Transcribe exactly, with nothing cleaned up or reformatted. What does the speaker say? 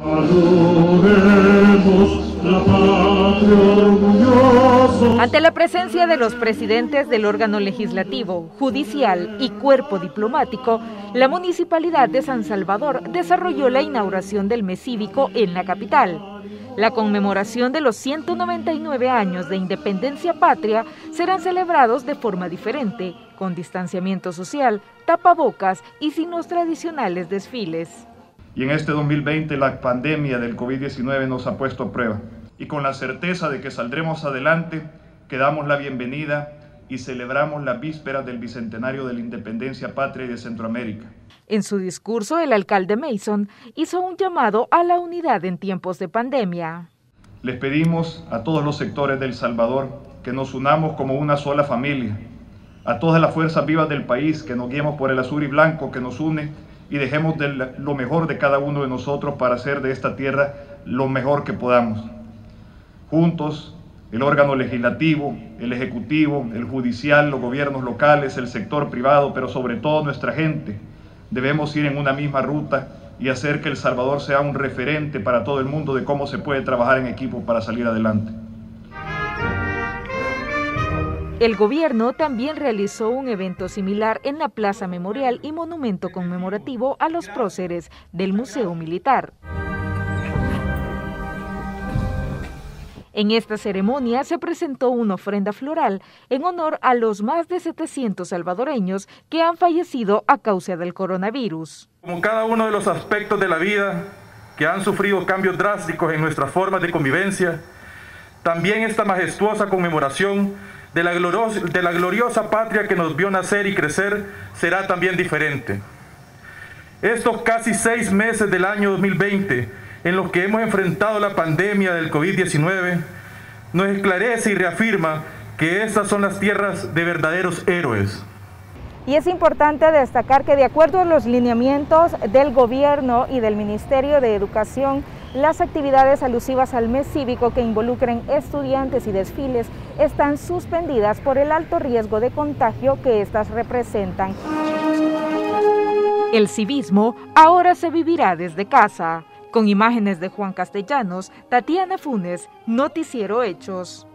Ante la presencia de los presidentes del órgano legislativo, judicial y cuerpo diplomático, la Municipalidad de San Salvador desarrolló la inauguración del mes cívico en la capital. La conmemoración de los ciento noventa y nueve años de independencia patria serán celebrados de forma diferente, con distanciamiento social, tapabocas y sin los tradicionales desfiles. Y en este dos mil veinte la pandemia del COVID diecinueve nos ha puesto a prueba. Y con la certeza de que saldremos adelante, que damos la bienvenida y celebramos las vísperas del Bicentenario de la Independencia Patria y de Centroamérica. En su discurso, el alcalde Mason hizo un llamado a la unidad en tiempos de pandemia. Les pedimos a todos los sectores de El Salvador que nos unamos como una sola familia, a todas las fuerzas vivas del país, que nos guiemos por el azul y blanco que nos une y dejemos de lo mejor de cada uno de nosotros para hacer de esta tierra lo mejor que podamos. Juntos, el órgano legislativo, el ejecutivo, el judicial, los gobiernos locales, el sector privado, pero sobre todo nuestra gente, debemos ir en una misma ruta y hacer que El Salvador sea un referente para todo el mundo de cómo se puede trabajar en equipo para salir adelante. El gobierno también realizó un evento similar en la Plaza Memorial y Monumento Conmemorativo a los próceres del Museo Militar. En esta ceremonia se presentó una ofrenda floral en honor a los más de setecientos salvadoreños que han fallecido a causa del coronavirus. Como cada uno de los aspectos de la vida que han sufrido cambios drásticos en nuestras formas de convivencia, también esta majestuosa conmemoración de la gloriosa, de la gloriosa patria que nos vio nacer y crecer será también diferente. Estos casi seis meses del año dos mil veinte, en los que hemos enfrentado la pandemia del COVID diecinueve, nos esclarece y reafirma que estas son las tierras de verdaderos héroes. Y es importante destacar que de acuerdo a los lineamientos del gobierno y del Ministerio de Educación, las actividades alusivas al mes cívico que involucren estudiantes y desfiles están suspendidas por el alto riesgo de contagio que estas representan. El civismo ahora se vivirá desde casa. Con imágenes de Juan Castellanos, Tatiana Funes, Noticiero Hechos.